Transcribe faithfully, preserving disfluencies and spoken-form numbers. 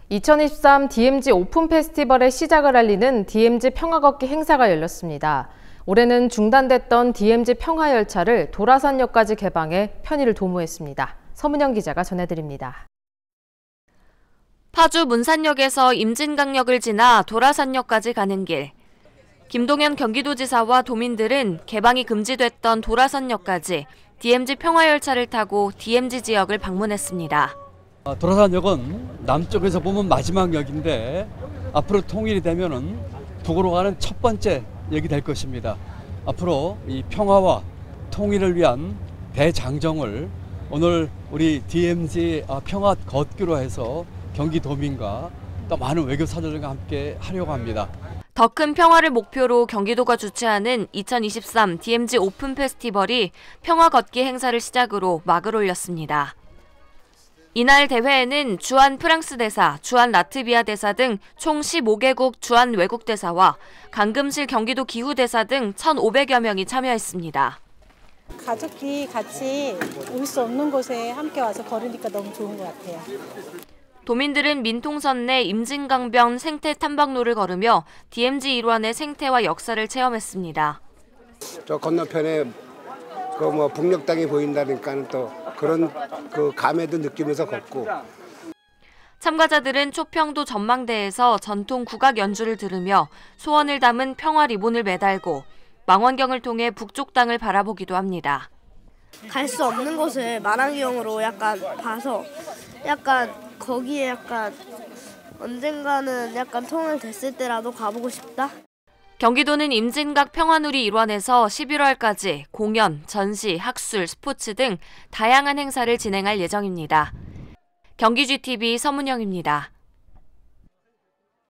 이천이십삼 디엠지 오픈 페스티벌의 시작을 알리는 디엠지 평화걷기 행사가 열렸습니다. 올해는 중단됐던 디엠지 평화열차를 도라산역까지 개방해 편의를 도모했습니다. 서문영 기자가 전해드립니다. 파주 문산역에서 임진강역을 지나 도라산역까지 가는 길. 김동연 경기도지사와 도민들은 개방이 금지됐던 도라산역까지 디엠지 평화열차를 타고 디엠지 지역을 방문했습니다. 도라산역은 남쪽에서 보면 마지막 역인데 앞으로 통일이 되면은 북으로 가는 첫 번째 역이 될 것입니다. 앞으로 이 평화와 통일을 위한 대장정을 오늘 우리 디엠지 평화 걷기로 해서 경기도민과 또 많은 외교사들과 함께 하려고 합니다. 더 큰 평화를 목표로 경기도가 주최하는 이천이십삼 디엠지 오픈 페스티벌이 평화 걷기 행사를 시작으로 막을 올렸습니다. 이날 대회에는 주한 프랑스 대사, 주한 라트비아 대사 등 총 십오 개국 주한 외국 대사와 강금실 경기도 기후대사 등 천오백여 명이 참여했습니다. 가족이 같이 올 수 없는 곳에 함께 와서 걸으니까 너무 좋은 것 같아요. 도민들은 민통선 내 임진강변 생태 탐방로를 걸으며 디엠지 일원의 생태와 역사를 체험했습니다. 저 건너편에 그 뭐 북녘땅이 보인다니까 또 그런 그 감회도 느끼면서 걷고. 참가자들은 초평도 전망대에서 전통 국악 연주를 들으며 소원을 담은 평화 리본을 매달고 망원경을 통해 북쪽 땅을 바라보기도 합니다. 갈 수 없는 곳을 망원경으로 약간 봐서 약간 거기에 약간 언젠가는 약간 통일됐을 때라도 가보고 싶다. 경기도는 임진각 평화누리 일원에서 십일월까지 공연, 전시, 학술, 스포츠 등 다양한 행사를 진행할 예정입니다. 경기지티비 서문영입니다.